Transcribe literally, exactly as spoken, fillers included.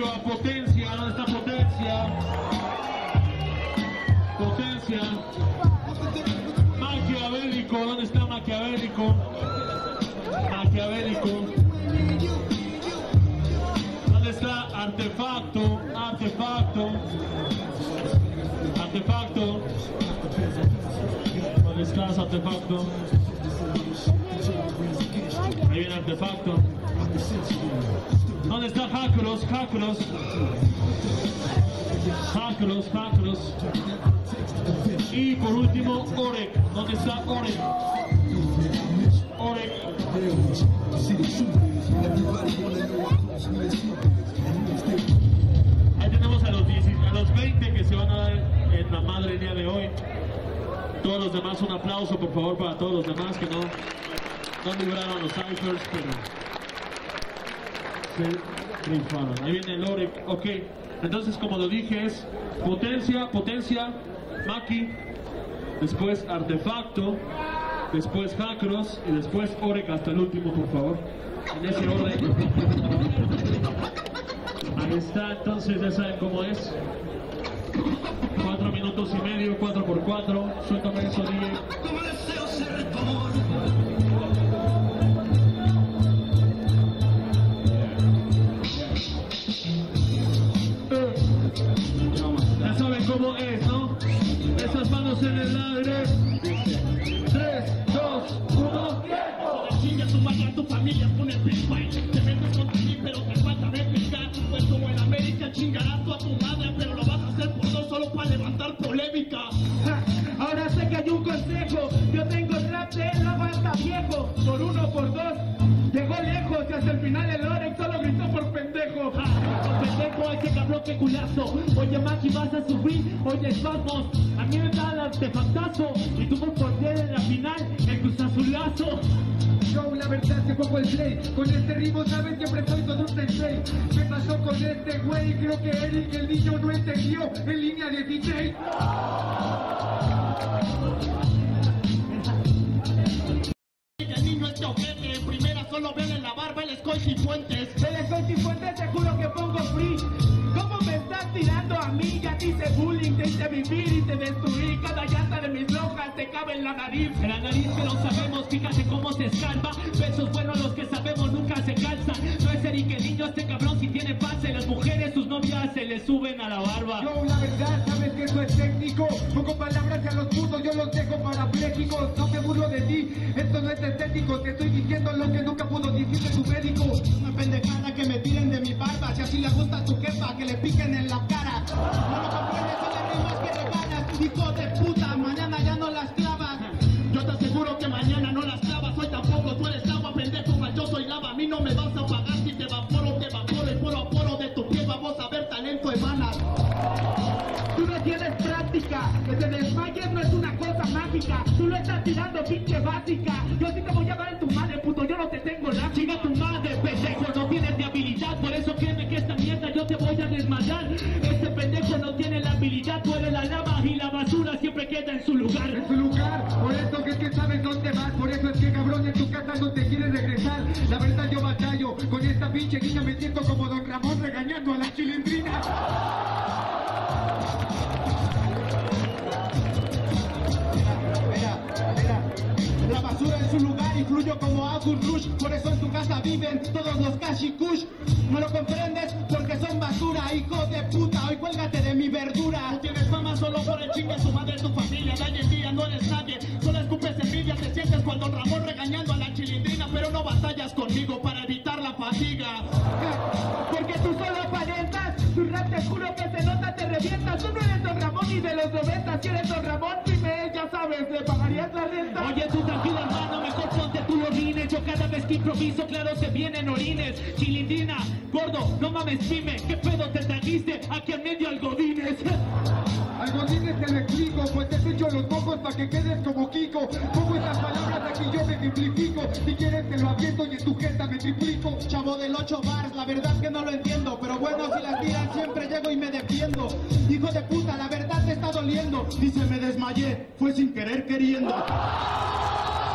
arriba, potencia, ¿dónde está potencia? Potencia. Maquiavélico, ¿dónde está Maquiavélico? Maquiavélico. ¿Dónde está Artefacto? Artefacto. Artefacto. ¿Dónde estás, Artefacto? Ahí viene Artefacto. ¿Dónde está Hackros? Hackros. Hackros, Hackros. Y por último, Orek. ¿Dónde está Orek? Orek. Ahí tenemos a los, diez, a los veinte que se van a dar en la madre el día de hoy. Todos los demás, un aplauso por favor para todos los demás que no, no libraron los ciphers, pero se rifaron. Ahí viene el Orek. Ok, entonces como lo dije es potencia, potencia, Maki, después Artefacto, después Hackros y después Orek hasta el último, por favor, en ese orden. Ahí está, entonces ya saben cómo es. Cuatro minutos y medio, cuatro por cuatro. Suéltame eso, D J. Ya saben cómo es, ¿no? Esas manos en el aire. Tres, dos, uno, tiempo. Chinga tu madre, tu familia con el Big Bang. Te metes contra mí, pero te falta replicar. Pues como en América chingarás tú a tu madre, pero lo vas a hacer por dos solo para levantar polémica. Ja, ahora sé que hay un consejo. Yo tengo el rap de la banda viejo. Por uno, por dos, llegó lejos. Y hasta el final el Orek solo gritó por pendejo. Ja, por pendejo ese cabrón que culazo. Oye Maki, vas a subir, oye vamos. A mí me da el artefactazo. Y tú por poder en la final, el cruzazulazo. Yo la verdad que juego el play. Con este ritmo saben que soy todo un sensei. ¿Qué pasó con este güey? Creo que Eric el niño no entendió en línea de D J. El niño este ojete, en primera solo ven en la barba el Escoy y Fuentes. El Escoy y Fuentes te juro que pongo free. ¿Cómo me estás tirando a mí? Ya te hice bullying, te hice vivir y te destruí. Cada llanta de mis locas te cabe en la nariz. En la nariz que lo sabemos, fíjate cómo se escalpa. Besos buenos los que sabemos nunca se calzan. No es Eric el niño, este cabrón si tiene pase. Las mujeres, sus novias se le suben a la barba. Yo la verdad, sabes que eso es técnico. Pongo palabras que a los putos yo los dejo parapléjicos. No me burlo de ti, esto no es estético. Te estoy diciendo lo que nunca pudo decirte tu médico. Una pendejada que me tiren de mi barba. Si así le gusta a tu jefa, que le piquen en la cara. No lo comprendes, son las rimas que regalas. Hijo de puta, mañana ya no las clavas. Yo te aseguro que mañana no las clavas. Hoy tampoco, tú eres agua, pendejo, mas yo soy lava. A mí no me vas a pagar si te evaporo, te evaporo. Y poro a poro de tu pie vamos a ver talento emanas. Tú no tienes práctica, que te desmayes no es una cosa mágica. Tú lo estás tirando pinche básica. Yo sí te voy a dar en tu madre, puto, yo no te tengo la. Chinga tu madre, pendejo, no tienes ni habilidad. Por eso créeme que esta mierda yo te voy a desmayar. Este pendejo no tiene la habilidad. Tú eres la lava y la basura siempre queda en su lugar. En su lugar, por eso que es que sabes dónde vas. Por eso es que cabrón en tu casa no te quieres regresar. La verdad yo batallo, con esta pinche niña me siento como Don Ramón regañando a la chilindrina. La basura en su lugar y fluyo como August Rush. Por eso en tu casa viven todos los Kashi Kush. No lo comprendes porque son basura, hijo de puta. Hoy cuélgate de mi verdura. Tú tienes fama solo por el chingue su madre, tu familia. De hoy en día no eres nadie, solo escupes envidia. Te sientes cuando Ramón regañando a la chilindrina. Pero no batallas conmigo para evitar la fatiga. Porque tú solo aparentas. Tu rap te juro que se nota, te revientas. Tú no eres Don Ramón ni de los noventas. Si eres Don Ramón, dime, ya sabes, ¿le pagarías la renta? Oye, tú tranquilo hermano, mejor ponte tú los orines. Yo cada vez que improviso, claro, se vienen orines. Chilindrina, gordo, no mames, dime, ¿qué pedo te trajiste aquí en medio al Godínez? Al Godínez te lo explico, pues te echo los mocos para que quedes como Kiko. Pongo estas palabras aquí yo me simplifico. Si quieres te lo aviento y en tu jeta me triplico. Chavo del ocho bars, la verdad que no lo entiendo. Pero bueno, si las tiran siempre llego y me defiendo. Hijo de puta, la verdad te está doliendo. Dice, me desmayé, fue sin querer queriendo.